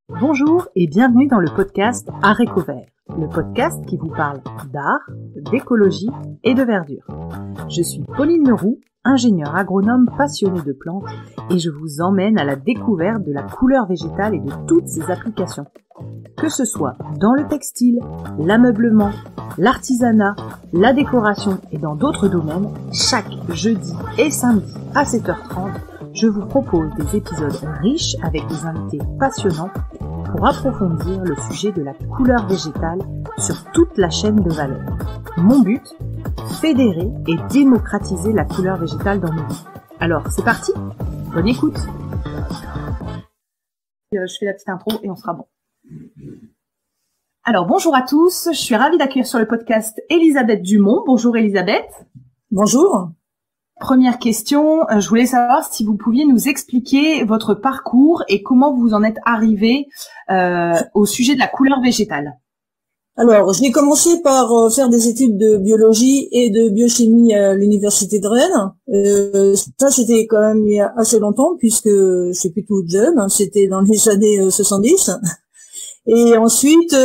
Bonjour et bienvenue dans le podcast Haricots Verts, le podcast qui vous parle d'art, d'écologie et de verdure. Je suis Pauline Leroux, ingénieure agronome passionnée de plantes et je vous emmène à la découverte de la couleur végétale et de toutes ses applications. Que ce soit dans le textile, l'ameublement, l'artisanat, la décoration et dans d'autres domaines, chaque jeudi et samedi à 7h30, je vous propose des épisodes riches avec des invités passionnants pour approfondir le sujet de la couleur végétale sur toute la chaîne de valeur. Mon but, fédérer et démocratiser la couleur végétale dans nos vies. Alors, c'est parti, bonne écoute. Je fais la petite intro et on sera bon. Alors, bonjour à tous, je suis ravie d'accueillir sur le podcast Elisabeth Dumont. Bonjour Elisabeth. Bonjour. Première question, je voulais savoir si vous pouviez nous expliquer votre parcours et comment vous en êtes arrivée au sujet de la couleur végétale. Alors, j'ai commencé par faire des études de biologie et de biochimie à l'université de Rennes. Ça, c'était quand même il y a assez longtemps puisque je suis plus toute jeune, hein, c'était dans les années 70. Et ensuite,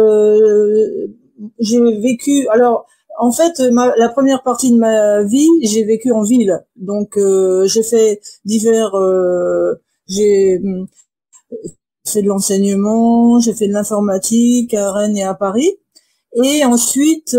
j'ai vécu... Alors, en fait, la première partie de ma vie, j'ai vécu en ville. Donc, j'ai fait divers... j'ai fait de l'enseignement, j'ai fait de l'informatique à Rennes et à Paris. Et ensuite,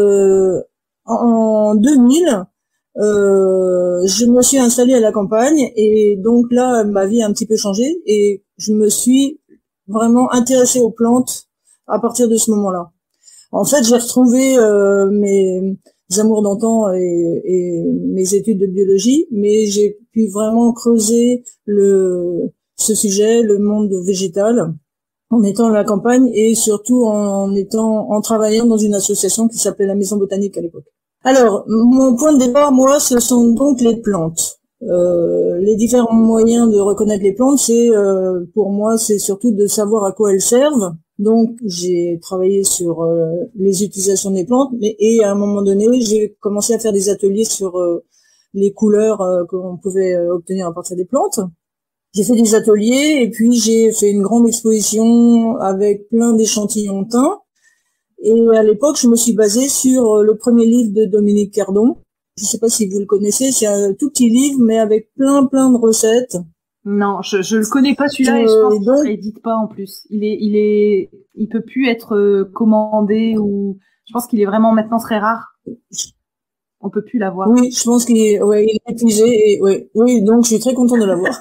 en 2000, je me suis installée à la campagne. Et donc là, ma vie a un petit peu changé. Et je me suis vraiment intéressée aux plantes à partir de ce moment-là. En fait, j'ai retrouvé mes amours d'antan et mes études de biologie, mais j'ai pu vraiment creuser ce sujet, le monde végétal, en étant à la campagne et surtout en travaillant dans une association qui s'appelait la Maison Botanique à l'époque. Alors, mon point de départ, moi, ce sont donc les plantes. Les différents moyens de reconnaître les plantes, pour moi, c'est surtout de savoir à quoi elles servent. Donc, j'ai travaillé sur les utilisations des plantes, et à un moment donné, j'ai commencé à faire des ateliers sur les couleurs qu'on pouvait obtenir à partir des plantes. J'ai fait des ateliers, et puis j'ai fait une grande exposition avec plein d'échantillons teints. Et à l'époque, je me suis basée sur le premier livre de Dominique Cardon. Je ne sais pas si vous le connaissez, c'est un tout petit livre, mais avec plein de recettes. Non, je le connais pas celui-là et je pense qu'il n'édite pas en plus. Il peut plus être commandé ou je pense qu'il est vraiment maintenant très rare. On peut plus l'avoir. Oui, je pense il est épuisé et oui, donc je suis très contente de l'avoir.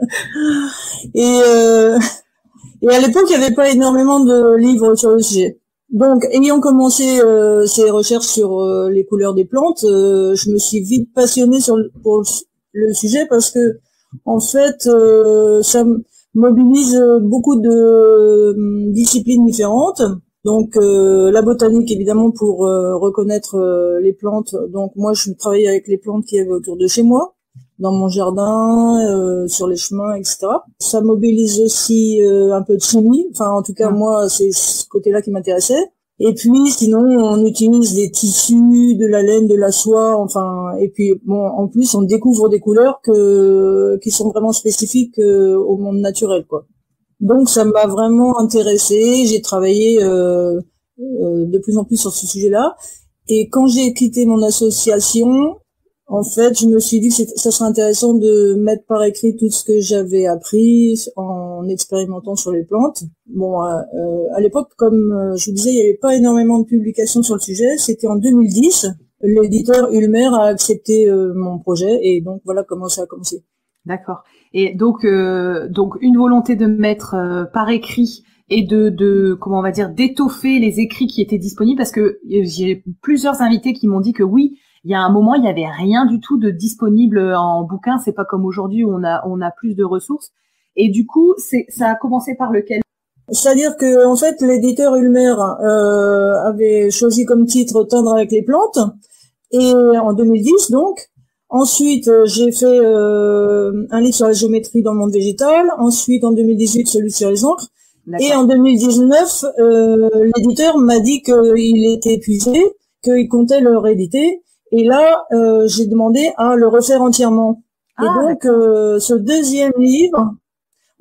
et à l'époque, il n'y avait pas énormément de livres sur le sujet. Donc, ayant commencé ces recherches sur les couleurs des plantes, je me suis vite passionnée pour le sujet parce que en fait, ça mobilise beaucoup de disciplines différentes. Donc, la botanique, évidemment, pour reconnaître les plantes. Donc, moi, je travaillais avec les plantes qu'il y avait autour de chez moi, dans mon jardin, sur les chemins, etc. Ça mobilise aussi un peu de chimie. Enfin, en tout cas, moi, c'est ce côté-là qui m'intéressait. Et puis, sinon, on utilise des tissus, de la laine, de la soie, enfin, et puis, bon, en plus, on découvre des couleurs qui sont vraiment spécifiques au monde naturel, quoi. Donc, ça m'a vraiment intéressée. J'ai travaillé de plus en plus sur ce sujet-là. Et quand j'ai quitté mon association, en fait, je me suis dit que ça serait intéressant de mettre par écrit tout ce que j'avais appris en expérimentant sur les plantes. Bon, à l'époque, comme je vous disais, il n'y avait pas énormément de publications sur le sujet. C'était en 2010. L'éditeur Ulmer a accepté mon projet et donc voilà comment ça a commencé. D'accord. Et donc une volonté de mettre par écrit et de comment on va dire d'étoffer les écrits qui étaient disponibles parce que j'ai plusieurs invités qui m'ont dit que oui. Il y a un moment, il y avait rien du tout de disponible en bouquin. C'est pas comme aujourd'hui où on a plus de ressources. Et du coup, ça a commencé par lequel? C'est-à-dire que, en fait, l'éditeur Ulmer, avait choisi comme titre Teindre avec les plantes. Et en 2010, donc. Ensuite, j'ai fait, un livre sur la géométrie dans le monde végétal. Ensuite, en 2018, celui sur les encres. D'accord. Et en 2019, l'éditeur m'a dit qu'il était épuisé, qu'il comptait le rééditer. Et là, j'ai demandé à le refaire entièrement. Et donc, ce deuxième livre,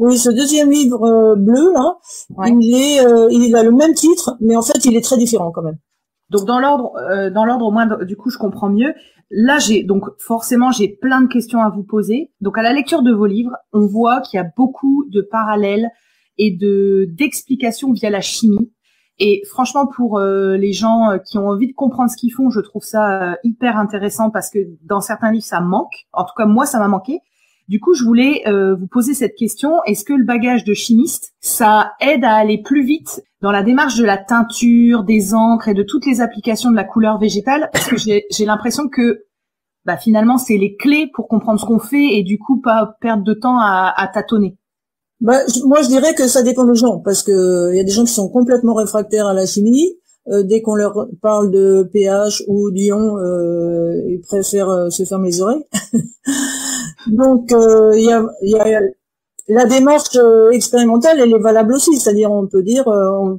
Oui, ce deuxième livre bleu là, Ouais. il a le même titre, mais en fait il est très différent quand même. Donc dans l'ordre au moins, du coup, je comprends mieux. Là, j'ai plein de questions à vous poser. Donc à la lecture de vos livres, on voit qu'il y a beaucoup de parallèles et d'explications via la chimie. Et franchement, pour les gens qui ont envie de comprendre ce qu'ils font, je trouve ça hyper intéressant parce que dans certains livres, ça manque. En tout cas, moi, ça m'a manqué. Du coup, je voulais vous poser cette question. Est-ce que le bagage de chimiste, ça aide à aller plus vite dans la démarche de la teinture, des encres et de toutes les applications de la couleur végétale? Parce que j'ai l'impression que finalement, c'est les clés pour comprendre ce qu'on fait et du coup, pas perdre de temps à tâtonner. Moi, je dirais que ça dépend des gens, parce que il y a des gens qui sont complètement réfractaires à la chimie. Dès qu'on leur parle de pH ou d'ion, ils préfèrent se fermer les oreilles. Donc, il y a la démarche expérimentale, elle est valable aussi, c'est-à-dire on peut dire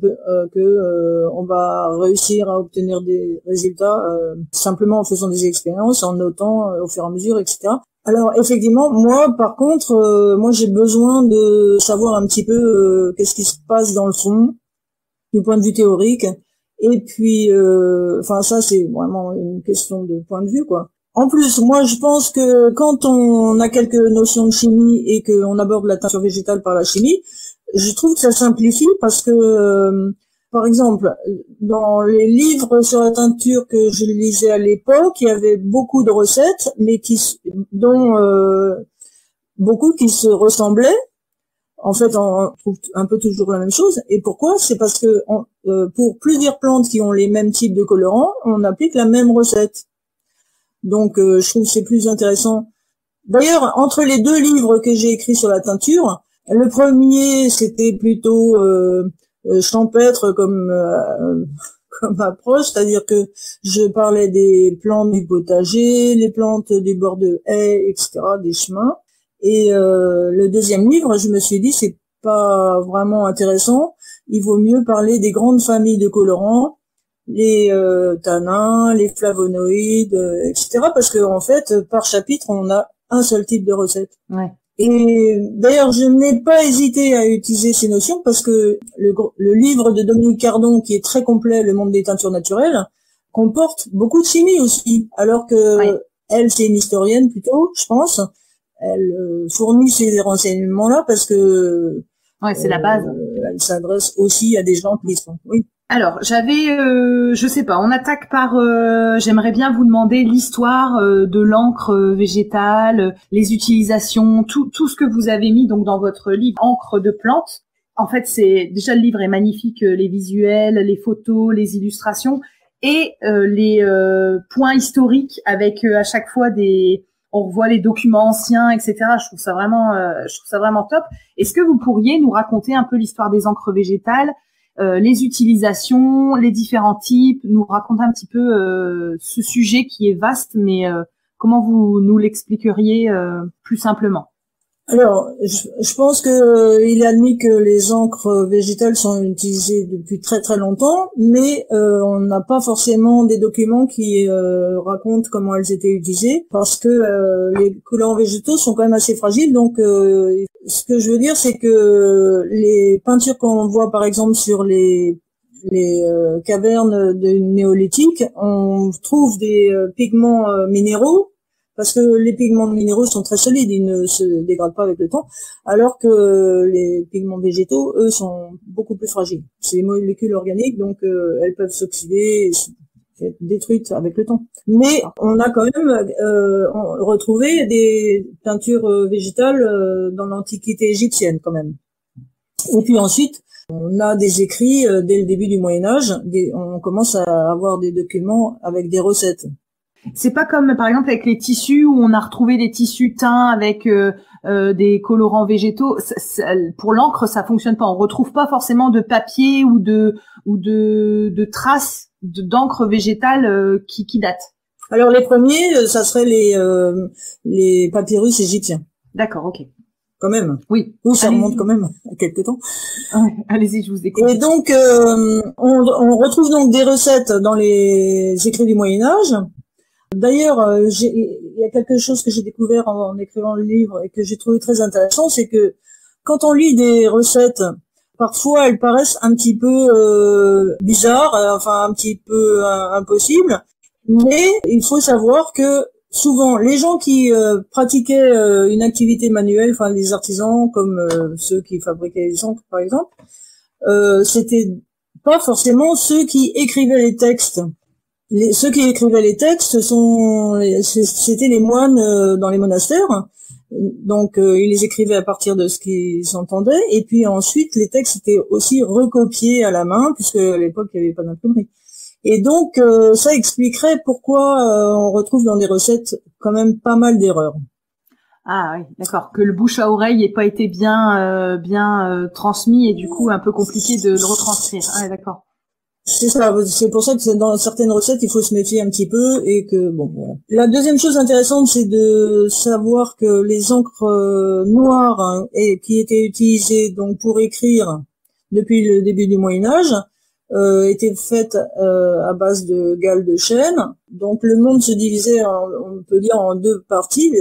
on va réussir à obtenir des résultats simplement en faisant des expériences, en notant au fur et à mesure, etc. Alors effectivement, moi par contre, moi j'ai besoin de savoir un petit peu qu'est-ce qui se passe dans le fond du point de vue théorique. Et puis, ça c'est vraiment une question de point de vue, quoi. En plus, moi, je pense que quand on a quelques notions de chimie et qu'on aborde la teinture végétale par la chimie, je trouve que ça simplifie parce que, par exemple, dans les livres sur la teinture que je lisais à l'époque, il y avait beaucoup de recettes, mais dont beaucoup qui se ressemblaient. En fait, on trouve un peu toujours la même chose. Et pourquoi? C'est parce que pour plusieurs plantes qui ont les mêmes types de colorants, on applique la même recette. Donc, je trouve que c'est plus intéressant. D'ailleurs, entre les deux livres que j'ai écrits sur la teinture, le premier, c'était plutôt champêtre comme approche, c'est-à-dire que je parlais des plantes du potager, les plantes des bords de haies, etc., des chemins. Et le deuxième livre, je me suis dit, c'est pas vraiment intéressant. Il vaut mieux parler des grandes familles de colorants, les tanins, les flavonoïdes, etc. Parce que en fait, par chapitre, on a un seul type de recette. Ouais. Et d'ailleurs, je n'ai pas hésité à utiliser ces notions parce que le livre de Dominique Cardon, qui est très complet, Le monde des teintures naturelles, comporte beaucoup de chimie aussi. Alors que elle, c'est une historienne plutôt, je pense. Elle fournit ces renseignements-là parce que c'est la base. Elle s'adresse aussi à des gens qui sont. Oui. Alors, je sais pas, on attaque par, j'aimerais bien vous demander l'histoire de l'encre végétale, les utilisations, tout ce que vous avez mis donc dans votre livre Encre de plantes. En fait, déjà le livre est magnifique, les visuels, les photos, les illustrations et les points historiques avec à chaque fois on revoit les documents anciens, etc. Je trouve ça vraiment top. Est-ce que vous pourriez nous raconter un peu l'histoire des encres végétales? Les utilisations, les différents types, nous raconter un petit peu ce sujet qui est vaste, mais comment vous nous l'expliqueriez plus simplement? Alors, je pense que il est admis que les encres végétales sont utilisées depuis très très longtemps, mais on n'a pas forcément des documents qui racontent comment elles étaient utilisées, parce que les colorants végétaux sont quand même assez fragiles. Donc, ce que je veux dire, c'est que les peintures qu'on voit par exemple sur les cavernes du néolithique, on trouve des pigments minéraux. Parce que les pigments minéraux sont très solides, ils ne se dégradent pas avec le temps, alors que les pigments végétaux, eux, sont beaucoup plus fragiles. C'est des molécules organiques, donc elles peuvent s'oxyder, être détruites avec le temps. Mais on a quand même retrouvé des peintures végétales dans l'Antiquité égyptienne, quand même. Et puis ensuite, on a des écrits dès le début du Moyen-Âge, on commence à avoir des documents avec des recettes. C'est pas comme par exemple avec les tissus où on a retrouvé des tissus teints avec des colorants végétaux. Pour l'encre, ça fonctionne pas. On retrouve pas forcément de papier ou de traces d'encre végétale qui datent. Alors les premiers, ça serait les papyrus égyptiens. D'accord, ok. Quand même. Oui. Ça remonte quand même à quelques temps. Allez-y, je vous écoute. Et donc on retrouve donc des recettes dans les écrits du Moyen-Âge. D'ailleurs, il y a quelque chose que j'ai découvert en écrivant le livre et que j'ai trouvé très intéressant, c'est que quand on lit des recettes, parfois elles paraissent un petit peu bizarres, enfin un petit peu impossibles, mais il faut savoir que souvent les gens qui pratiquaient une activité manuelle, enfin les artisans comme ceux qui fabriquaient les encres par exemple, c'était pas forcément ceux qui écrivaient les textes. Ceux qui écrivaient les textes c'était les moines dans les monastères. Donc ils les écrivaient à partir de ce qu'ils entendaient, et puis ensuite les textes étaient aussi recopiés à la main, puisque à l'époque il n'y avait pas d'imprimerie. Et donc ça expliquerait pourquoi on retrouve dans des recettes quand même pas mal d'erreurs. Ah oui, d'accord. Que le bouche à oreille n'ait pas été bien transmis et du coup un peu compliqué de le retranscrire. Ah d'accord. C'est ça, c'est pour ça que dans certaines recettes, il faut se méfier un petit peu et que bon voilà. La deuxième chose intéressante, c'est de savoir que les encres noires et qui étaient utilisées donc pour écrire depuis le début du Moyen Âge étaient faites à base de gales de chêne. Donc le monde se divisait on peut dire en deux parties.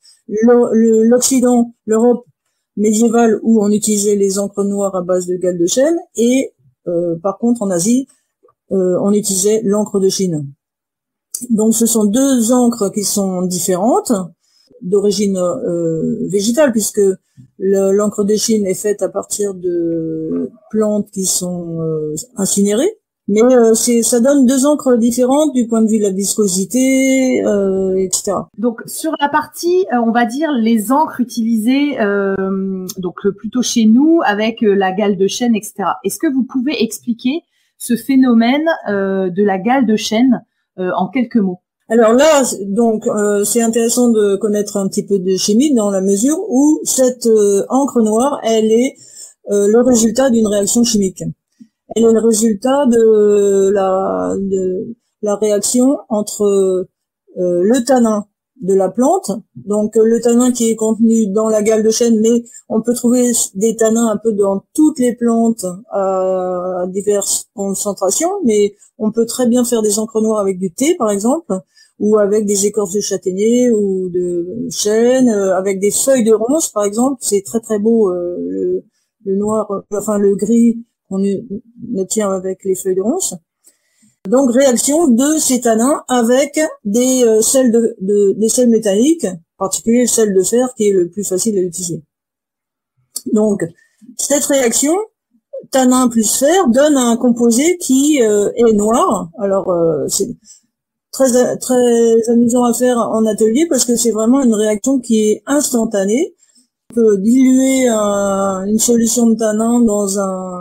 L'Occident, l'Europe médiévale où on utilisait les encres noires à base de gales de chêne et par contre, en Asie, on utilisait l'encre de Chine. Donc, ce sont deux encres qui sont différentes, d'origine végétale, puisque l'encre de Chine est faite à partir de plantes qui sont incinérées. Mais ça donne deux encres différentes du point de vue de la viscosité, etc. Donc sur la partie, on va dire les encres utilisées, donc plutôt chez nous avec la gale de chêne, etc. Est-ce que vous pouvez expliquer ce phénomène de la gale de chêne en quelques mots? Alors là, donc c'est intéressant de connaître un petit peu de chimie dans la mesure où cette encre noire, elle est le résultat d'une réaction chimique. Elle est le résultat de la réaction entre le tanin de la plante, donc le tanin qui est contenu dans la gale de chêne, mais on peut trouver des tanins un peu dans toutes les plantes à diverses concentrations, mais on peut très bien faire des encres noires avec du thé par exemple, ou avec des écorces de châtaignier ou de chêne, avec des feuilles de ronce par exemple, c'est très très beau le noir, enfin le gris qu'on obtient avec les feuilles de ronce. Donc réaction de ces tanins avec des sels des sels métalliques, en particulier le sel de fer qui est le plus facile à utiliser. Donc cette réaction tanin plus fer donne un composé qui est noir. Alors c'est très très amusant à faire en atelier parce que c'est vraiment une réaction qui est instantanée. On peut diluer une solution de tanin dans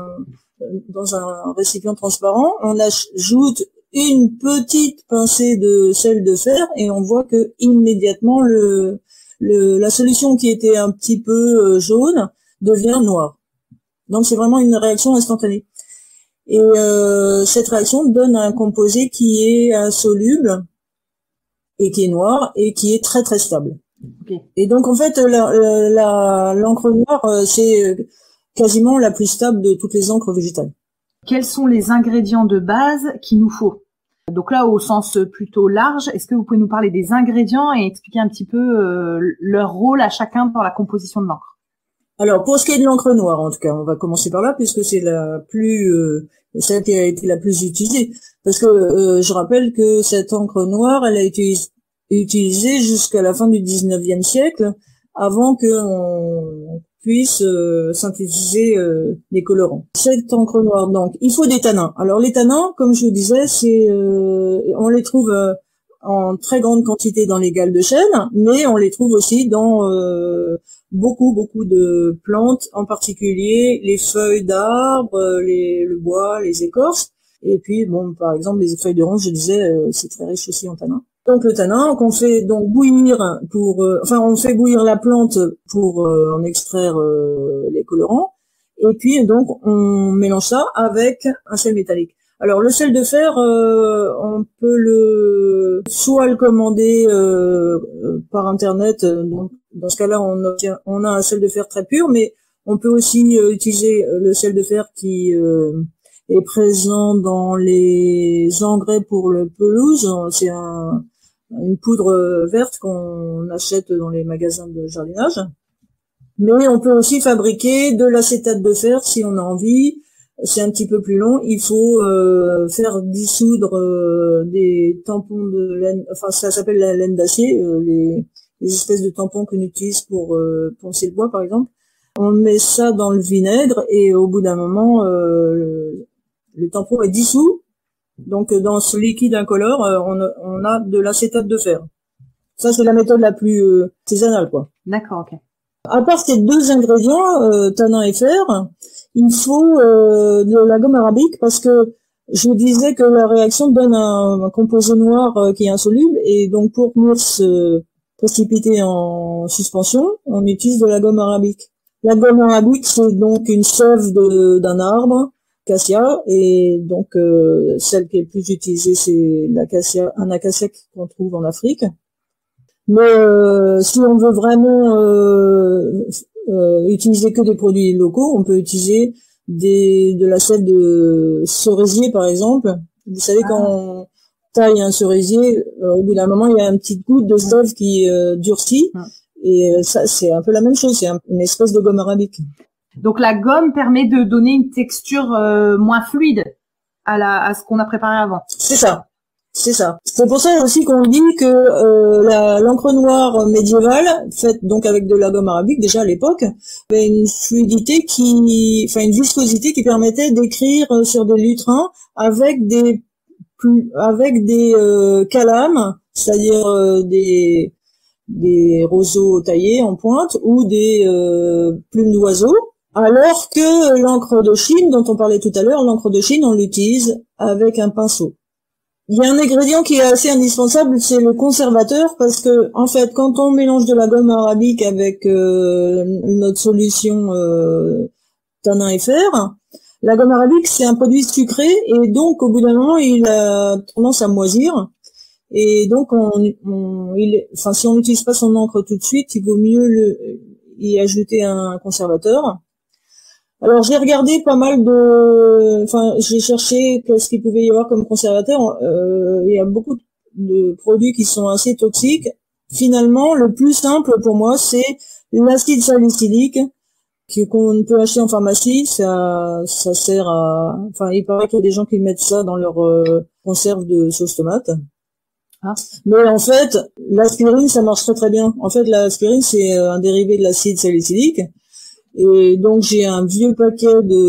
un récipient transparent, on ajoute une petite pincée de sel de fer et on voit que immédiatement la solution qui était un petit peu jaune devient noire. Donc c'est vraiment une réaction instantanée. Et cette réaction donne un composé qui est insoluble et qui est noir et qui est très très stable. Okay. Et donc en fait l'encre noire c'est quasiment la plus stable de toutes les encres végétales. Quels sont les ingrédients de base qu'il nous faut? Donc là, au sens plutôt large, est-ce que vous pouvez nous parler des ingrédients et expliquer un petit peu leur rôle à chacun dans la composition de l'encre? Alors, pour ce qui est de l'encre noire, en tout cas, on va commencer par là, puisque c'est celle qui a été la plus utilisée. Parce que je rappelle que cette encre noire, elle a été utilisée jusqu'à la fin du 19e siècle, avant qu'on puisse synthétiser des colorants. Cette encre noire, donc, il faut des tanins. Alors les tanins, comme je vous disais, on les trouve en très grande quantité dans les gales de chêne, mais on les trouve aussi dans beaucoup de plantes, en particulier les feuilles d'arbres, le bois, les écorces. Et puis, bon, par exemple, les feuilles de ronce, je disais, c'est très riche aussi en tanins. Donc le tanin qu'on fait donc bouillir on fait bouillir la plante pour en extraire les colorants et puis donc on mélange ça avec un sel métallique. Alors le sel de fer on peut soit le commander par internet, donc dans ce cas-là on a un sel de fer très pur, mais on peut aussi utiliser le sel de fer qui est présent dans les engrais pour le pelouse. C'est une poudre verte qu'on achète dans les magasins de jardinage. Mais on peut aussi fabriquer de l'acétate de fer si on a envie. C'est un petit peu plus long. Il faut faire dissoudre des tampons de laine. Enfin, ça s'appelle la laine d'acier, les espèces de tampons qu'on utilise pour poncer le bois, par exemple. On met ça dans le vinaigre et au bout d'un moment, le tampon est dissous. Donc, dans ce liquide incolore, on a de l'acétate de fer. Ça, c'est la méthode la plus artisanale, quoi. D'accord, ok. À part ces deux ingrédients, tanin et fer, il faut de la gomme arabique parce que je vous disais que la réaction donne un composé noir qui est insoluble et donc pour venir se précipiter en suspension, on utilise de la gomme arabique. La gomme arabique, c'est donc une sève d'un arbre, acacia, et donc celle qui est le plus utilisée, c'est un acacia qu'on trouve en Afrique. Mais si on veut vraiment utiliser que des produits locaux, on peut utiliser de la sève de cerisier, par exemple. Vous savez, quand on taille un cerisier, au bout d'un moment, il y a une petite goutte de sève qui durcit. Et ça, c'est un peu la même chose. C'est une espèce de gomme arabique. Donc la gomme permet de donner une texture moins fluide à ce qu'on a préparé avant. C'est ça. C'est ça. C'est pour ça aussi qu'on dit que l'encre noire médiévale, faite donc avec de la gomme arabique déjà à l'époque, avait une fluidité une viscosité qui permettait d'écrire sur des lutrins avec des calames, c'est-à-dire des roseaux taillés en pointe ou des plumes d'oiseaux. Alors que l'encre de Chine, dont on parlait tout à l'heure, l'encre de Chine, on l'utilise avec un pinceau. Il y a un ingrédient qui est assez indispensable, c'est le conservateur, parce que en fait, quand on mélange de la gomme arabique avec notre solution tanin et fer, la gomme arabique c'est un produit sucré et donc au bout d'un moment il a tendance à moisir et donc si on n'utilise pas son encre tout de suite, il vaut mieux y ajouter un conservateur. Alors j'ai regardé pas mal j'ai cherché ce qu'il pouvait y avoir comme conservateur. Il y a beaucoup de produits qui sont assez toxiques. Finalement, le plus simple pour moi, c'est l'acide salicylique qu'on peut acheter en pharmacie. Ça sert il paraît qu'il y a des gens qui mettent ça dans leur conserve de sauce tomate. Mais en fait, l'aspirine, ça marche très très bien. En fait, l'aspirine, c'est un dérivé de l'acide salicylique. Et donc j'ai un vieux paquet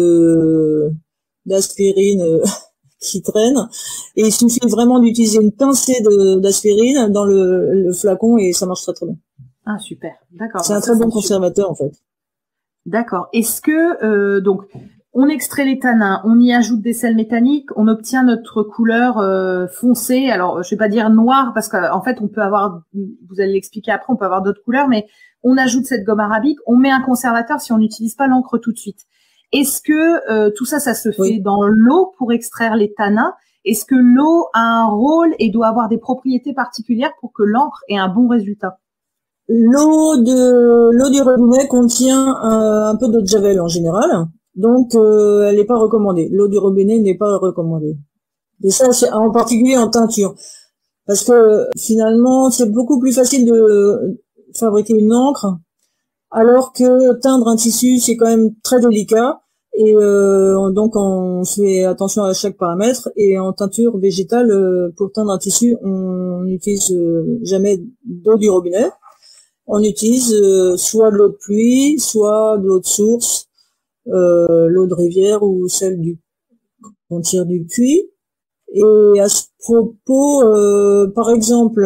d'aspirine qui traîne et il suffit vraiment d'utiliser une pincée d'aspirine dans le flacon et ça marche très très bien. Ah super, d'accord. C'est un très bon conservateur en fait. D'accord. Est-ce que donc on extrait les tanins, on y ajoute des sels métalliques, on obtient notre couleur foncée. Alors je vais pas dire noire parce qu'en fait on peut avoir, vous allez l'expliquer après, on peut avoir d'autres couleurs, mais on ajoute cette gomme arabique, on met un conservateur si on n'utilise pas l'encre tout de suite. Est-ce que tout ça se fait dans l'eau pour extraire les tanins? Est-ce que l'eau a un rôle et doit avoir des propriétés particulières pour que l'encre ait un bon résultat? L'eau du robinet contient un peu d'eau de javel en général, donc elle n'est pas recommandée. L'eau du robinet n'est pas recommandée. Et ça, c'est en particulier en teinture, parce que finalement, c'est beaucoup plus facile de fabriquer une encre, alors que teindre un tissu, c'est quand même très délicat. Et donc on fait attention à chaque paramètre. Et en teinture végétale, pour teindre un tissu, on n'utilise jamais d'eau du robinet. On utilise soit de l'eau de pluie, soit de l'eau de source, l'eau de rivière ou celle qu'on tire du puits. Et à ce propos, par exemple,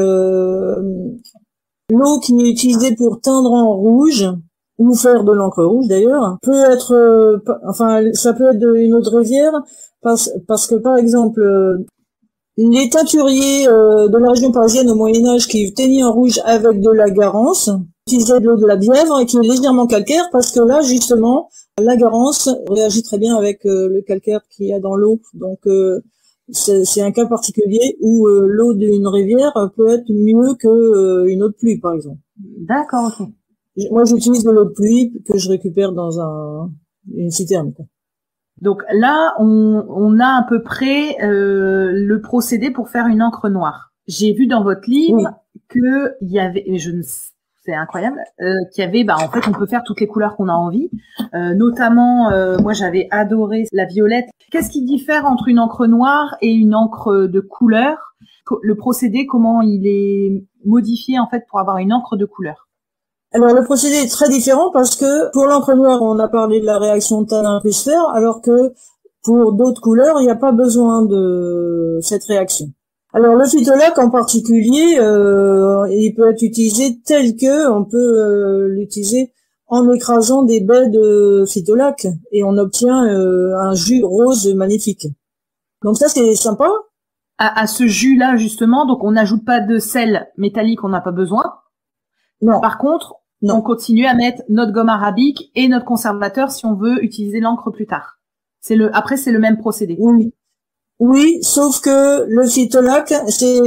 l'eau qui est utilisée pour teindre en rouge ou faire de l'encre rouge d'ailleurs peut être, ça peut être une eau de rivière parce que par exemple les teinturiers de la région parisienne au Moyen-Âge qui teignaient en rouge avec de la Garance utilisaient de l'eau de la Bièvre qui est légèrement calcaire parce que là justement la Garance réagit très bien avec le calcaire qu'il y a dans l'eau. Donc c'est un cas particulier où l'eau d'une rivière peut être mieux que une eau de pluie par exemple. D'accord, ok. Moi j'utilise de l'eau de pluie que je récupère dans une citerne, quoi. Donc là, on a à peu près le procédé pour faire une encre noire. J'ai vu dans votre livre que il y avait, mais je ne sais c'est incroyable, qu'il y avait, en fait, on peut faire toutes les couleurs qu'on a envie. Notamment, moi, j'avais adoré la violette. Qu'est-ce qui diffère entre une encre noire et une encre de couleur? Le procédé, comment il est modifié, en fait, pour avoir une encre de couleur? Alors, le procédé est très différent parce que pour l'encre noire, on a parlé de la réaction tannin plus fer, alors que pour d'autres couleurs, il n'y a pas besoin de cette réaction. Alors, le phytolac en particulier, il peut être utilisé tel que on peut l'utiliser en écrasant des baies de phytolac et on obtient un jus rose magnifique. Donc ça, c'est sympa. À ce jus-là, justement, donc on n'ajoute pas de sel métallique, on n'a pas besoin. Non. Par contre, on continue à mettre notre gomme arabique et notre conservateur si on veut utiliser l'encre plus tard. Après, c'est le même procédé. Oui. Oui, sauf que le phytolac, c'est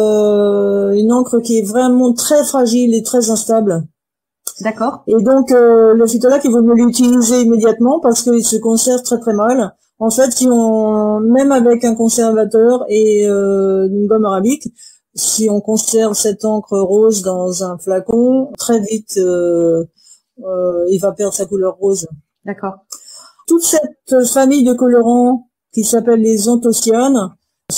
une encre qui est vraiment très fragile et très instable. D'accord. Et donc, le phytolac, il vaut mieux l'utiliser immédiatement parce qu'il se conserve très très mal. En fait, même avec un conservateur et une gomme arabique, si on conserve cette encre rose dans un flacon, très vite, il va perdre sa couleur rose. D'accord. Toute cette famille de colorants qui s'appellent les anthocyanes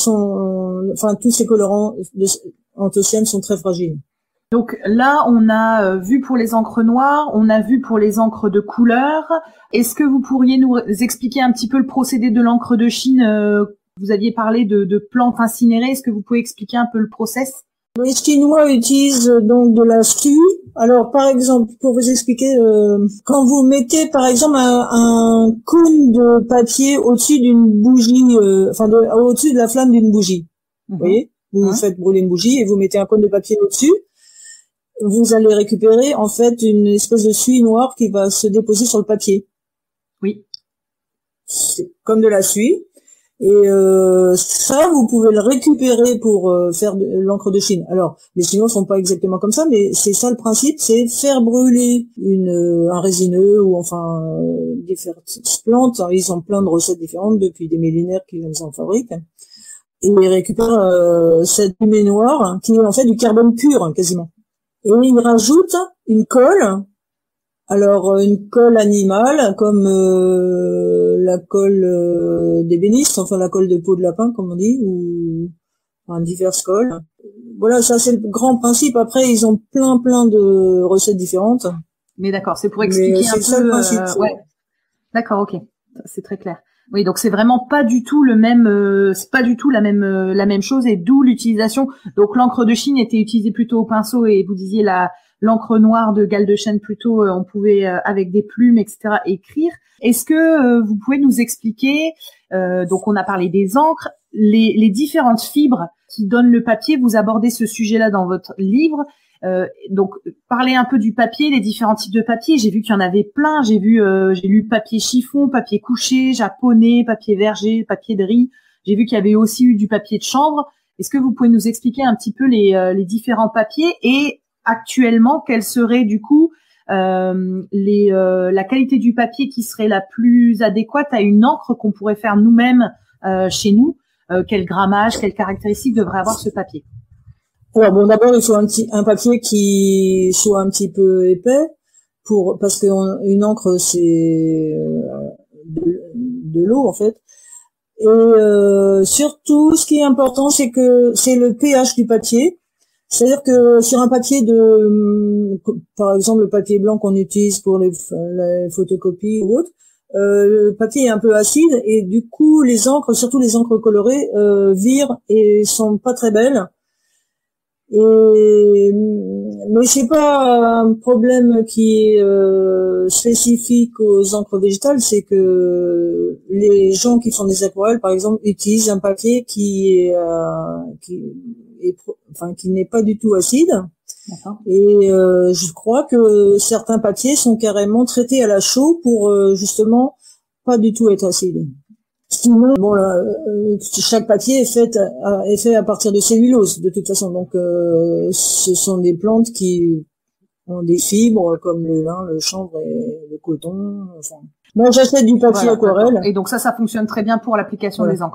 tous ces colorants anthocyanes sont très fragiles. Donc là, on a vu pour les encres noires, on a vu pour les encres de couleur. Est-ce que vous pourriez nous expliquer un petit peu le procédé de l'encre de Chine? Vous aviez parlé de plantes incinérées. Est-ce que vous pouvez expliquer un peu le process? Les Chinois utilisent donc de la suie. Alors, par exemple, pour vous expliquer, quand vous mettez, par exemple, un cône de papier au-dessus d'une bougie, au-dessus de la flamme d'une bougie, vous voyez, vous faites brûler une bougie et vous mettez un cône de papier au-dessus, vous allez récupérer en fait une espèce de suie noire qui va se déposer sur le papier. Oui. C'est comme de la suie. Et ça, vous pouvez le récupérer pour faire de l'encre de Chine. Alors, les Chinois sont pas exactement comme ça, mais c'est ça le principe, c'est faire brûler un résineux ou différentes plantes. Alors, ils ont plein de recettes différentes depuis des millénaires qu'ils en fabriquent. Et ils récupèrent cette fumée noire qui est en fait du carbone pur quasiment. Et ils rajoutent une colle. Alors, une colle animale, comme la colle d'ébéniste, la colle de peau de lapin, comme on dit, ou diverses colles. Voilà, ça c'est le grand principe. Après, ils ont plein de recettes différentes. Mais d'accord, c'est pour expliquer un peu. C'est ça le principe. Ouais. D'accord, ok, c'est très clair. Oui, donc c'est vraiment pas du tout le même, c'est pas du tout la même chose, et d'où l'utilisation. Donc l'encre de Chine était utilisée plutôt au pinceau, et vous disiez l'encre noire de Gall de Chêne plutôt, on pouvait avec des plumes, etc. écrire. Est-ce que vous pouvez nous expliquer, donc on a parlé des encres, les différentes fibres qui donnent le papier. Vous abordez ce sujet-là dans votre livre. Donc parlez un peu du papier, les différents types de papier. J'ai vu qu'il y en avait plein. J'ai lu papier chiffon, papier couché, japonais, papier verger, papier de riz. J'ai vu qu'il y avait aussi eu du papier de chambre. Est-ce que vous pouvez nous expliquer un petit peu les différents papiers, et actuellement, quelle serait du coup la qualité du papier qui serait la plus adéquate à une encre qu'on pourrait faire nous-mêmes chez nous? Quel grammage, quelles caractéristiques devrait avoir ce papier? Alors bon, d'abord il faut un papier qui soit un petit peu épais parce que une encre c'est de l'eau en fait. Et surtout, ce qui est important, c'est le pH du papier. C'est-à-dire que sur un papier par exemple le papier blanc qu'on utilise pour les photocopies ou autre, le papier est un peu acide et du coup les encres, surtout les encres colorées, virent et sont pas très belles. Mais c'est pas un problème qui est spécifique aux encres végétales, c'est que les gens qui font des aquarelles, par exemple, utilisent un papier qui n'est pas du tout acide. D'accord. Et je crois que certains papiers sont carrément traités à la chaux pour justement pas du tout être acides. Sinon, bon, chaque papier est fait à partir de cellulose, de toute façon. Donc, ce sont des plantes qui ont des fibres comme le lin, le chanvre et le coton. Moi, j'achète du papier aquarelle. Et donc ça fonctionne très bien pour l'application des encres.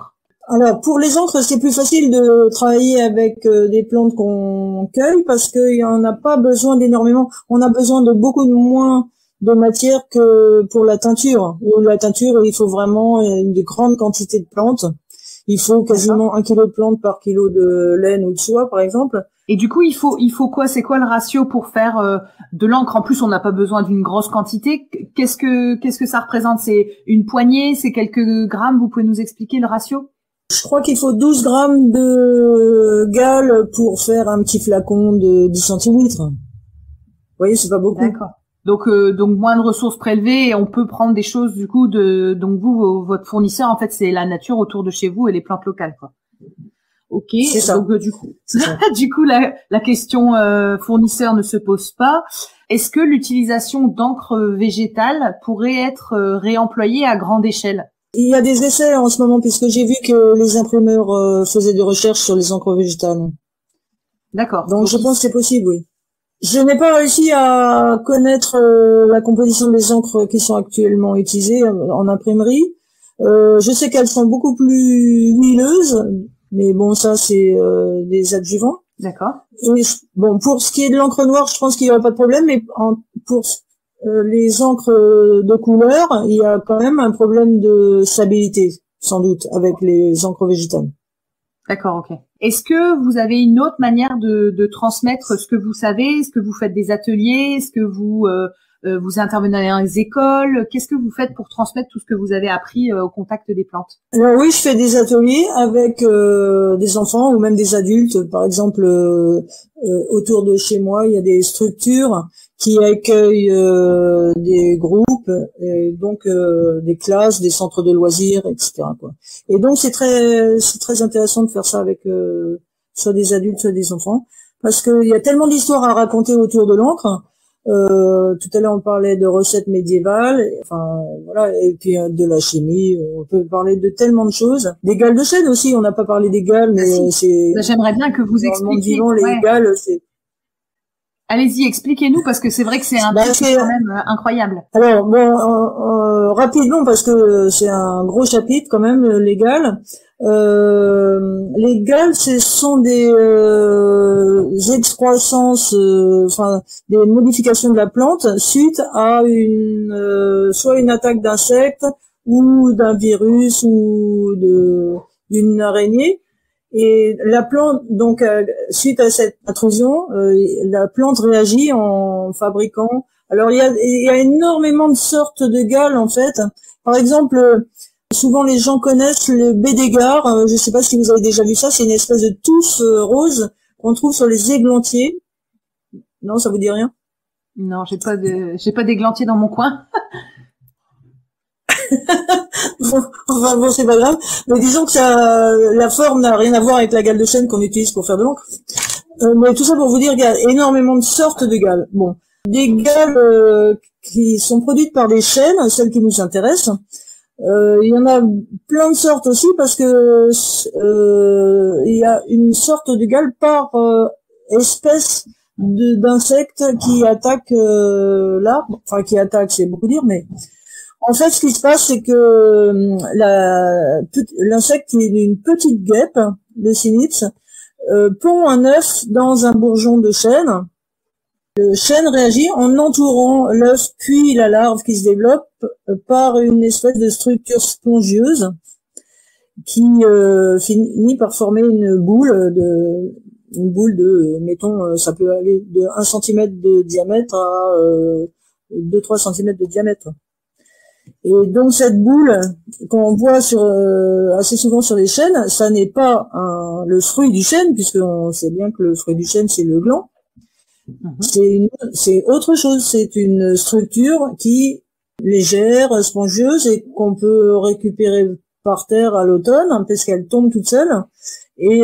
Alors pour les encres, c'est plus facile de travailler avec des plantes qu'on cueille parce qu'il y en a pas besoin d'énormément. On a besoin de beaucoup de moins de matière que pour la teinture. Ou la teinture, il faut vraiment une grande quantité de plantes. Il faut quasiment 1 kilo de plantes par kilo de laine ou de soie, par exemple. Et du coup, il faut quoi? C'est quoi le ratio pour faire de l'encre? En plus, on n'a pas besoin d'une grosse quantité. Qu'est-ce que ça représente? C'est une poignée? C'est quelques grammes? Vous pouvez nous expliquer le ratio? Je crois qu'il faut 12 grammes de gale pour faire un petit flacon de 10 centilitres. Vous voyez, c'est pas beaucoup. D'accord. Donc moins de ressources prélevées et on peut prendre des choses du coup donc vous, votre fournisseur en fait c'est la nature autour de chez vous et les plantes locales quoi. Ok. C'est ça. Donc du coup, du coup la question fournisseur ne se pose pas. Est-ce que l'utilisation d'encre végétale pourrait être réemployée à grande échelle? Il y a des essais en ce moment puisque j'ai vu que les imprimeurs faisaient des recherches sur les encres végétales. D'accord. Donc je pense que c'est possible, oui. Je n'ai pas réussi à connaître la composition des encres qui sont actuellement utilisées en imprimerie. Je sais qu'elles sont beaucoup plus huileuses, mais bon, ça c'est des adjuvants. D'accord. Et bon, pour ce qui est de l'encre noire, je pense qu'il n'y aura pas de problème, mais pour les encres de couleur, il y a quand même un problème de stabilité, sans doute, avec les encres végétales. D'accord, ok. Est-ce que vous avez une autre manière de transmettre ce que vous savez? Est-ce que vous faites des ateliers? Est-ce que vous intervenez dans les écoles? Qu'est-ce que vous faites pour transmettre tout ce que vous avez appris au contact des plantes? Alors oui, je fais des ateliers avec des enfants ou même des adultes. Par exemple, autour de chez moi, il y a des structures qui accueillent des groupes, et donc des classes, des centres de loisirs, etc., quoi. Et donc c'est très intéressant de faire ça avec soit des adultes, soit des enfants, parce qu'il y a tellement d'histoires à raconter autour de l'encre. Tout à l'heure on parlait de recettes médiévales, enfin voilà, et puis de la chimie. On peut parler de tellement de choses. Des galles de chêne aussi. On n'a pas parlé des galles, mais c'est. J'aimerais bien que vous dans expliquiez. le monde vivant, les galles, c'est. Allez-y, expliquez-nous parce que c'est vrai que c'est un truc quand même incroyable. Alors bon, rapidement parce que c'est un gros chapitre quand même, les galles. Les galles, ce sont des excroissances, enfin des modifications de la plante suite à soit une attaque d'insectes ou d'un virus ou d'une araignée. Et la plante, donc suite à cette intrusion, la plante réagit en fabriquant. Alors il y a énormément de sortes de galles en fait. Par exemple, souvent les gens connaissent le bédégard. Je ne sais pas si vous avez déjà vu ça. C'est une espèce de touffe rose qu'on trouve sur les églantiers. Non, ça vous dit rien? Non, j'ai pas d'églantier dans mon coin. Bon, c'est pas grave. Mais disons que la forme n'a rien à voir avec la galle de chêne qu'on utilise pour faire de l'encre. Mais tout ça pour vous dire qu'il y a énormément de sortes de galles. Bon, des galles qui sont produites par des chênes, celles qui nous intéressent. Il y en a plein de sortes aussi parce que il y a une sorte de gale par espèce d'insectes qui attaquent l'arbre. Enfin, qui attaquent, c'est beaucoup dire, mais en fait, ce qui se passe, c'est que l'insecte qui est une petite guêpe, le cynips, pond un œuf dans un bourgeon de chêne. Le chêne réagit en entourant l'œuf puis la larve qui se développe par une espèce de structure spongieuse qui finit par former une boule de, mettons, ça peut aller de 1 cm de diamètre à 2-3 cm de diamètre. Et donc cette boule qu'on voit assez souvent sur les chênes, ça n'est pas le fruit du chêne, puisqu'on sait bien que le fruit du chêne c'est le gland. C'est autre chose, c'est une structure qui légère, spongieuse et qu'on peut récupérer par terre à l'automne parce qu'elle tombe toute seule. Et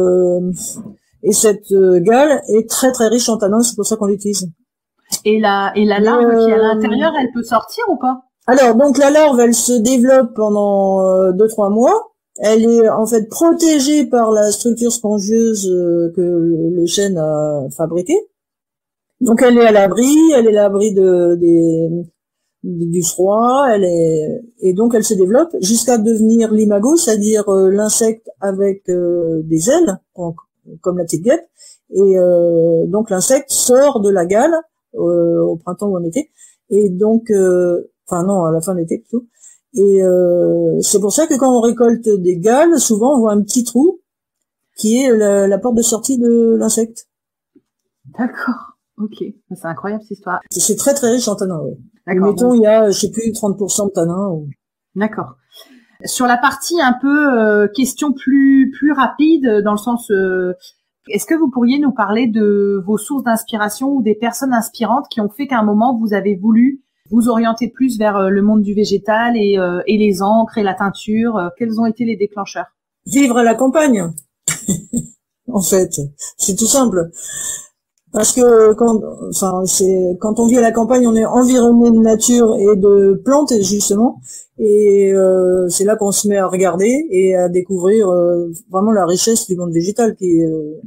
cette gale est très très riche en tanins, c'est pour ça qu'on l'utilise. Et la larve qui est à l'intérieur, elle peut sortir ou pas? Alors, donc la larve, elle se développe pendant 2-3 mois. Elle est en fait protégée par la structure spongieuse que le chêne a fabriquée. Donc elle est à l'abri du froid, et donc elle se développe jusqu'à devenir l'imago, c'est-à-dire l'insecte avec des ailes, comme la petite guêpe, et donc l'insecte sort de la gale au printemps ou en été, et donc, enfin non, à la fin de l'été plutôt, et c'est pour ça que quand on récolte des gales, souvent on voit un petit trou qui est la porte de sortie de l'insecte. D'accord, ok, c'est incroyable cette histoire. C'est très très riche en tanins, oui. D'accord. Mettons, il y a, je sais plus, 30% de tanins. D'accord. Sur la partie un peu question plus rapide, dans le sens, est-ce que vous pourriez nous parler de vos sources d'inspiration ou des personnes inspirantes qui ont fait qu'à un moment vous avez voulu vous orienter plus vers le monde du végétal et les encres et la teinture? Quels ont été les déclencheurs? Vivre à la campagne, en fait, c'est tout simple. Parce que quand on vit à la campagne, on est environné de nature et de plantes justement, et c'est là qu'on se met à regarder et à découvrir vraiment la richesse du monde végétal qui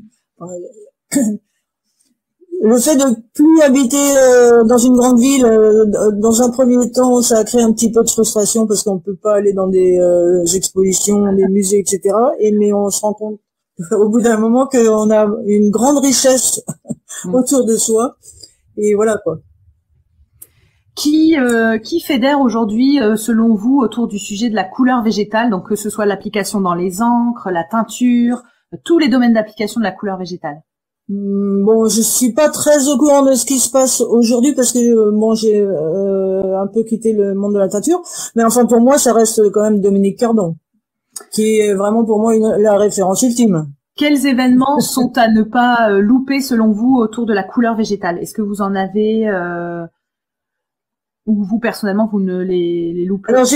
le fait de plus habiter dans une grande ville, dans un premier temps, ça a créé un petit peu de frustration parce qu'on peut pas aller dans des expositions, des musées, etc. Mais on se rend compte au bout d'un moment qu'on a une grande richesse autour de soi, et voilà quoi. Qui fédère aujourd'hui, selon vous, autour du sujet de la couleur végétale, donc que ce soit l'application dans les encres, la teinture, tous les domaines d'application de la couleur végétale? Bon, je suis pas très au courant de ce qui se passe aujourd'hui parce que bon, j'ai un peu quitté le monde de la teinture, mais enfin pour moi, ça reste quand même Dominique Cardon, qui est vraiment pour moi la référence ultime. Quels événements sont à ne pas louper selon vous autour de la couleur végétale? Est-ce que vous en avez ou vous personnellement vous ne les loupez? Alors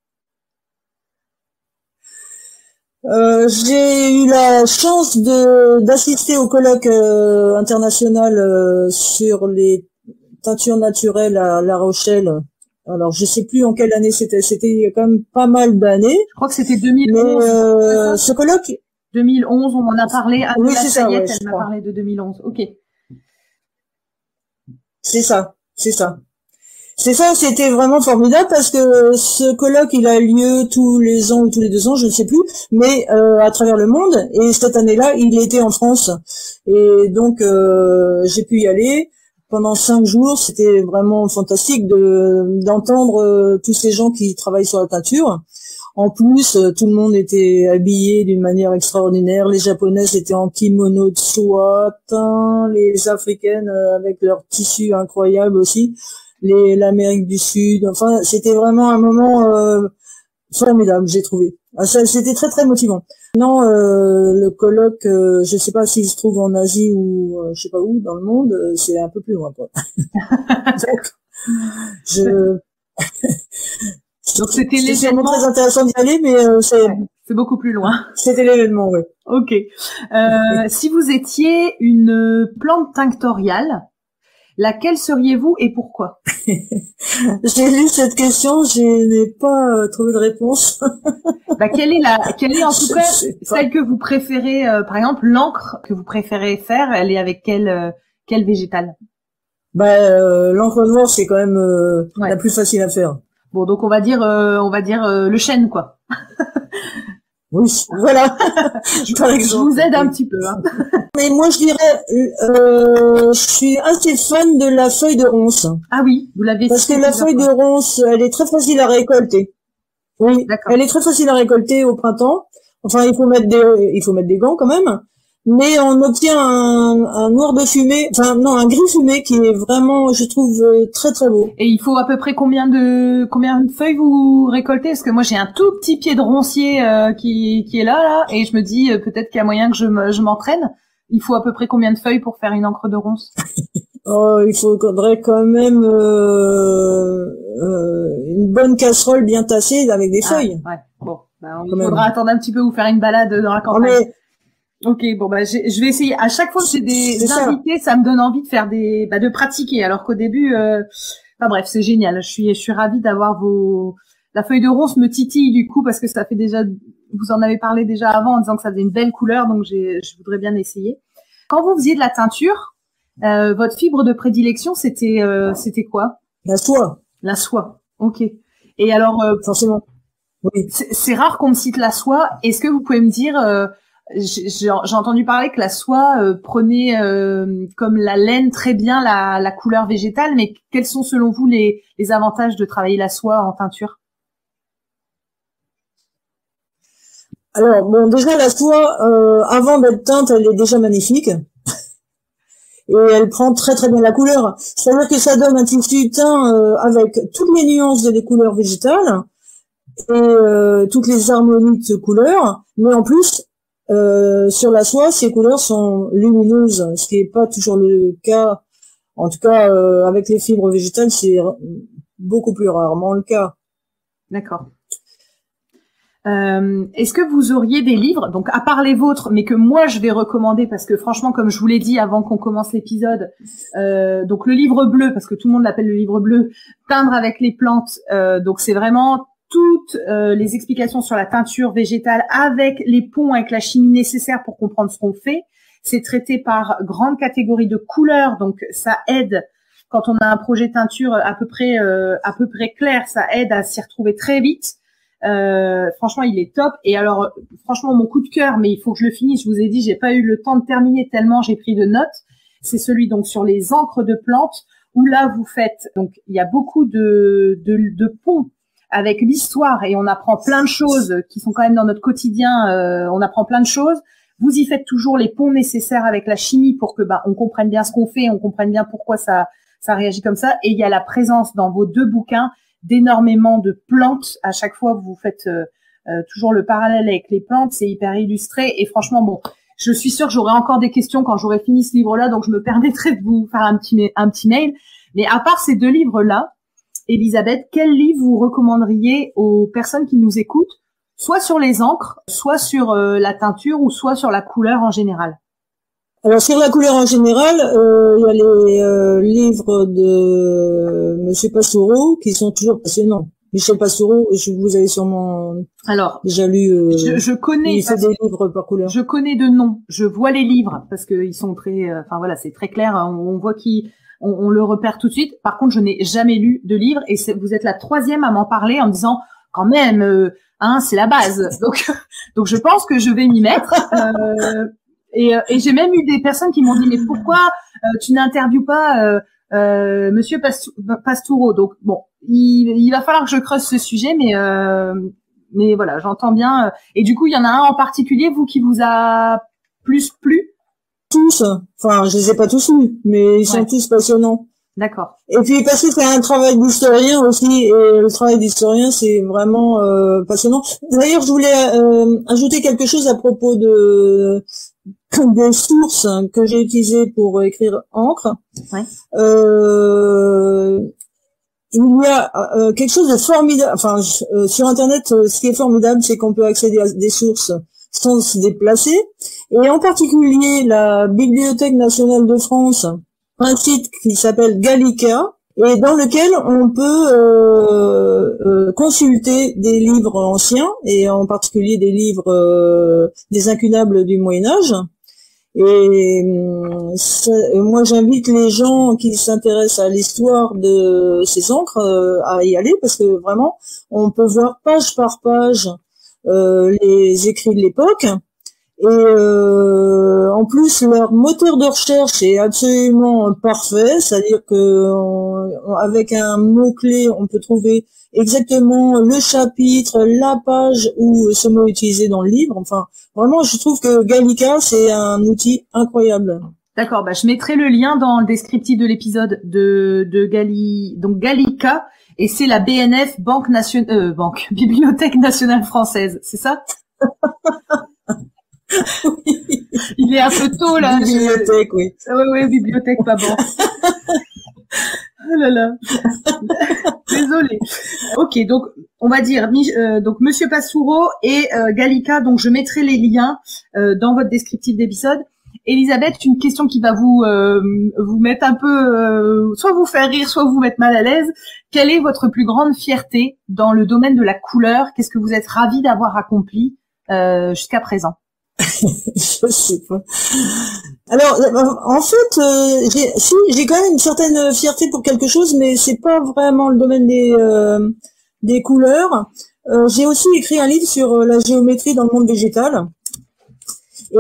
j'ai eu la chance d'assister au colloque international sur les teintures naturelles à La Rochelle. Alors je sais plus en quelle année c'était il y a quand même pas mal d'années. Je crois que c'était 2011. Mais ce colloque 2011, on m'en a parlé. Oui, c'est ça, ouais, elle m'a parlé de 2011. Ok. C'est ça. C'était vraiment formidable parce que ce colloque, il a lieu tous les ans ou tous les 2 ans, je ne sais plus, mais à travers le monde. Et cette année-là, il était en France. Et donc, j'ai pu y aller pendant 5 jours. C'était vraiment fantastique d'entendre tous ces gens qui travaillent sur la teinture. En plus, tout le monde était habillé d'une manière extraordinaire. Les Japonaises étaient en kimono de soie, les Africaines avec leurs tissus incroyables aussi, l'Amérique du Sud. Enfin, c'était vraiment un moment formidable, j'ai trouvé. C'était très très motivant. Non, le colloque, je sais pas s'il se trouve en Asie ou je sais pas où dans le monde, c'est un peu plus loin, quoi. Donc c'était l'événement. C'est l'événement très intéressant d'y aller, mais c'est beaucoup plus loin. C'était l'événement, oui. Ok. Si vous étiez une plante tinctoriale, laquelle seriez-vous et pourquoi? J'ai lu cette question, je n'ai pas trouvé de réponse. Quelle est en tout cas celle que vous préférez, par exemple l'encre que vous préférez faire, elle est avec quel végétal? L'encre noire, c'est quand même la plus facile à faire. Bon, donc on va dire le chêne, quoi. Oui, voilà. Par exemple. Je vous aide un petit peu. Hein. Mais moi, je dirais, je suis assez fan de la feuille de ronce. Ah oui, vous l'avez. Parce que la feuille de ronce, elle est très facile à récolter. Oui, elle est très facile à récolter au printemps. Enfin, il faut mettre des gants quand même. Mais on obtient un noir de fumée, un gris fumé qui est vraiment, je trouve, très très beau. Et il faut à peu près combien de feuilles vous récoltez? Parce que moi j'ai un tout petit pied de roncier qui est là, et je me dis peut-être qu'il y a moyen que je m'entraîne. Il faut à peu près combien de feuilles pour faire une encre de ronce? Il faudrait quand même une bonne casserole bien tassée avec des feuilles. Ouais. Bon, il faudra attendre un petit peu ou faire une balade dans la campagne. Ok, bon je vais essayer. À chaque fois que j'ai des invités, ça me donne envie de faire de pratiquer. Alors qu'au début, bref, c'est génial. Je suis ravie d'avoir la feuille de ronce me titille du coup parce que ça fait déjà, vous en avez parlé déjà avant en disant que ça faisait une belle couleur, donc je voudrais bien essayer. Quand vous faisiez de la teinture, votre fibre de prédilection c'était quoi? La soie. La soie. Ok. Et alors, forcément. Oui. C'est rare qu'on me cite la soie. Est-ce que vous pouvez me dire, j'ai entendu parler que la soie prenait comme la laine très bien la couleur végétale, mais quels sont selon vous les avantages de travailler la soie en teinture? Alors bon, déjà la soie, avant d'être teinte, elle est déjà magnifique. Et elle prend très très bien la couleur. C'est-à-dire que ça donne un tissu teint avec toutes les nuances des couleurs végétales et toutes les harmonies de couleurs. Mais en plus, sur la soie, ces couleurs sont lumineuses, ce qui n'est pas toujours le cas. En tout cas, avec les fibres végétales, c'est beaucoup plus rarement le cas. D'accord. Est-ce que vous auriez des livres, donc à part les vôtres, mais que moi je vais recommander parce que franchement, comme je vous l'ai dit avant qu'on commence l'épisode, donc le livre bleu, parce que tout le monde l'appelle le livre bleu, Teindre avec les plantes, donc c'est vraiment toutes les explications sur la teinture végétale avec les ponts, avec la chimie nécessaire pour comprendre ce qu'on fait. C'est traité par grande catégorie de couleurs, donc ça aide quand on a un projet teinture à peu près clair, ça aide à s'y retrouver très vite. Franchement, il est top. Et alors, franchement, mon coup de cœur, mais il faut que je le finisse. Je vous ai dit, j'ai pas eu le temps de terminer tellement j'ai pris de notes. C'est celui donc sur les encres de plantes où là vous faites. Donc, il y a beaucoup de ponts avec l'histoire et on apprend plein de choses qui sont quand même dans notre quotidien. On apprend plein de choses. Vous y faites toujours les ponts nécessaires avec la chimie pour que on comprenne bien ce qu'on fait, on comprenne bien pourquoi ça réagit comme ça. Et il y a la présence dans vos deux bouquins d'énormément de plantes. À chaque fois, vous faites toujours le parallèle avec les plantes. C'est hyper illustré. Et franchement, bon, je suis sûre que j'aurai encore des questions quand j'aurai fini ce livre-là. Donc, je me permettrai de vous faire un petit mail. Mais à part ces deux livres-là, Elisabeth, quel livre vous recommanderiez aux personnes qui nous écoutent, soit sur les encres, soit sur la teinture ou soit sur la couleur en général? Alors sur la couleur en général, il y a les livres de Monsieur Pastoureau qui sont toujours passionnants. Michel Pastoureau, vous avez sûrement déjà lu. Je connais. Il fait des livres par couleur. Je connais de nom. Je vois les livres parce que ils sont très. Enfin voilà, c'est très clair. On voit on le repère tout de suite. Par contre, je n'ai jamais lu de livre et vous êtes la troisième à m'en parler en me disant quand même, c'est la base. Donc je pense que je vais m'y mettre. Et j'ai même eu des personnes qui m'ont dit mais pourquoi tu n'interviews pas Monsieur Pastoureau. Donc bon, il va falloir que je creuse ce sujet, mais voilà, j'entends bien. Et du coup, il y en a un en particulier, vous, qui vous a plus plu? Tous. Enfin, je les ai pas tous lus, mais ils sont tous passionnants. D'accord. Et puis parce que c'est un travail d'historien aussi, et le travail d'historien c'est vraiment passionnant. D'ailleurs, je voulais ajouter quelque chose à propos des sources que j'ai utilisées pour écrire encre. Ouais. Il y a quelque chose de formidable. Enfin, sur Internet, ce qui est formidable, c'est qu'on peut accéder à des sources sans se déplacer. Et en particulier, la Bibliothèque nationale de France, un site qui s'appelle Gallica, et dans lequel on peut consulter des livres anciens, et en particulier des livres des incunables du Moyen-Âge. Et moi, j'invite les gens qui s'intéressent à l'histoire de ces encres à y aller, parce que vraiment, on peut voir page par page les écrits de l'époque. Et en plus, leur moteur de recherche est absolument parfait, c'est-à-dire que avec un mot-clé, on peut trouver exactement le chapitre, la page où ce mot est utilisé dans le livre. Enfin, vraiment, je trouve que Gallica, c'est un outil incroyable. D'accord, je mettrai le lien dans le descriptif de l'épisode de donc Gallica, et c'est la BNF, Bibliothèque nationale française, c'est ça? Oui. Il est un peu tôt là. Bibliothèque, oui. Oui, bibliothèque, pas bon. Oh là là. Désolée. Ok, donc on va dire donc Monsieur Pastoureau et Gallica. Donc je mettrai les liens dans votre descriptif d'épisode. Elisabeth, une question qui va vous mettre un peu, soit vous faire rire, soit vous mettre mal à l'aise. Quelle est votre plus grande fierté dans le domaine de la couleur? Qu'est-ce que vous êtes ravi d'avoir accompli jusqu'à présent? Je sais pas. Alors, en fait, j'ai quand même une certaine fierté pour quelque chose, mais c'est pas vraiment le domaine des couleurs. J'ai aussi écrit un livre sur la géométrie dans le monde végétal. Et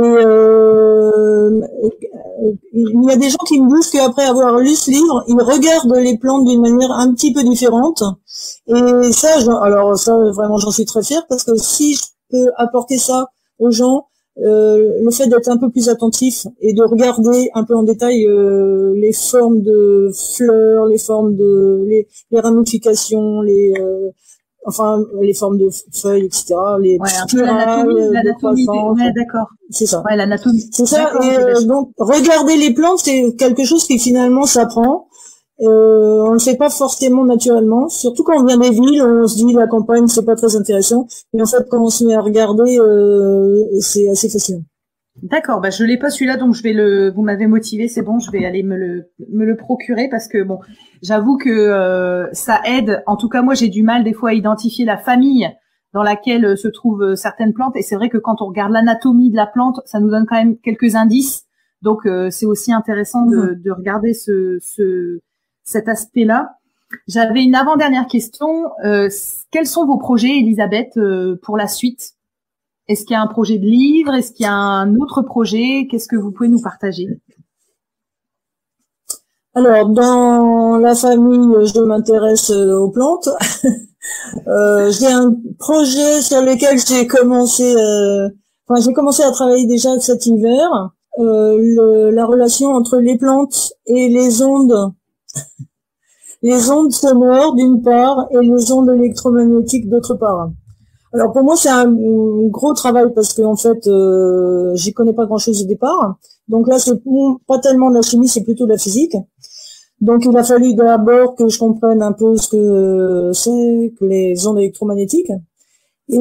il y a des gens qui me disent qu'après avoir lu ce livre, ils regardent les plantes d'une manière un petit peu différente. Et ça, alors ça, vraiment, j'en suis très fière parce que si je peux apporter ça aux gens, le fait d'être un peu plus attentif et de regarder un peu en détail les formes de fleurs, les formes les ramifications, les formes de feuilles, etc., les l'anatomie, ouais, d'accord. C'est ça. Ouais, l'anatomie. C'est ça. Et donc, regarder les plantes, c'est quelque chose qui finalement s'apprend. On le fait pas forcément naturellement. Surtout quand on vient des villes, on se dit la campagne, c'est pas très intéressant. Et en fait, quand on se met à regarder, c'est assez fascinant. D'accord, je l'ai pas celui-là, donc vous m'avez motivé, c'est bon, je vais aller me le procurer parce que bon, j'avoue que ça aide. En tout cas, moi, j'ai du mal des fois à identifier la famille dans laquelle se trouvent certaines plantes, et c'est vrai que quand on regarde l'anatomie de la plante, ça nous donne quand même quelques indices. Donc, c'est aussi intéressant de regarder cet aspect-là. J'avais une avant-dernière question. Quels sont vos projets, Elisabeth, pour la suite? Est-ce qu'il y a un projet de livre? Est-ce qu'il y a un autre projet? Qu'est-ce que vous pouvez nous partager? Alors, dans la famille, je m'intéresse aux plantes. J'ai un projet sur lequel j'ai commencé à travailler déjà cet hiver. La relation entre les plantes et les ondes sonores d'une part et les ondes électromagnétiques d'autre part. Alors pour moi c'est un gros travail parce que en fait j'y connais pas grand-chose au départ. Donc là c'est pas tellement de la chimie, c'est plutôt de la physique. Donc il a fallu d'abord que je comprenne un peu ce que c'est que les ondes électromagnétiques. Et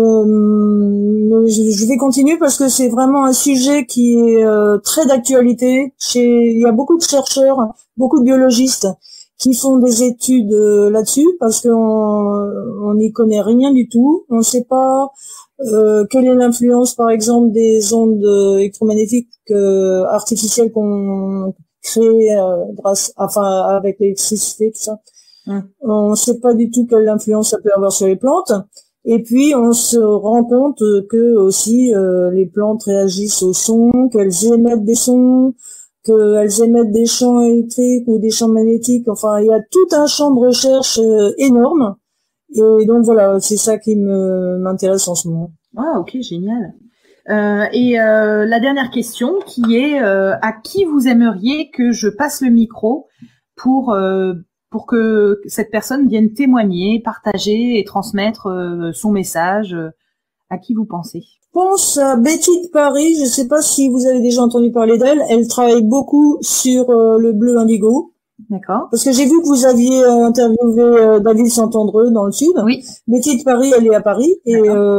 je vais continuer parce que c'est vraiment un sujet qui est très d'actualité. Il y a beaucoup de chercheurs, beaucoup de biologistes qui font des études là-dessus parce qu'on n'y connaît rien du tout. On ne sait pas quelle est l'influence, par exemple, des ondes électromagnétiques artificielles qu'on crée avec l'électricité, tout ça. On ne sait pas du tout quelle influence ça peut avoir sur les plantes. Et puis on se rend compte que aussi les plantes réagissent au son, qu'elles émettent des sons, qu'elles émettent des champs électriques ou des champs magnétiques. Enfin, il y a tout un champ de recherche énorme. Et donc voilà, c'est ça qui m'intéresse en ce moment. Ah, ok, génial. La dernière question qui est à qui vous aimeriez que je passe le micro pour que cette personne vienne témoigner, partager et transmettre son message. À qui vous pensez? Je pense à Betty de Paris. Je ne sais pas si vous avez déjà entendu parler d'elle. Elle travaille beaucoup sur le bleu indigo. D'accord. Parce que j'ai vu que vous aviez interviewé David Santandreux dans le sud. Oui. Betty de Paris, elle est à Paris et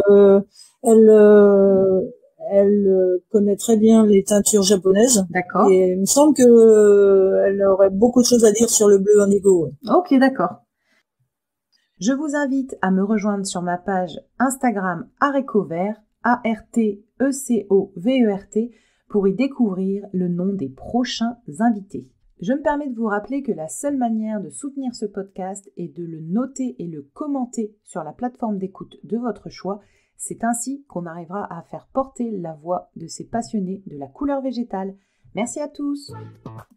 elle connaît très bien les teintures japonaises. D'accord. Et il me semble que elle aurait beaucoup de choses à dire sur le bleu indigo. Ouais. Ok, d'accord. Je vous invite à me rejoindre sur ma page Instagram Arécovert, ARTECOVERT, pour y découvrir le nom des prochains invités. Je me permets de vous rappeler que la seule manière de soutenir ce podcast est de le noter et le commenter sur la plateforme d'écoute de votre choix. C'est ainsi qu'on arrivera à faire porter la voix de ces passionnés de la couleur végétale. Merci à tous.